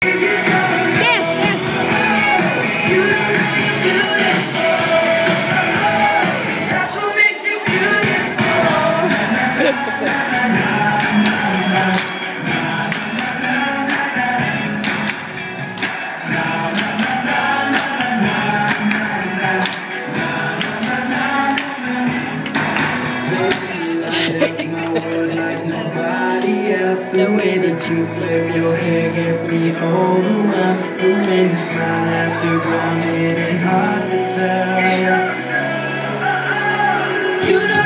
The way that you flip your hair gets me overwhelmed. The way you smile at the ground, it ain't hard to tell. You know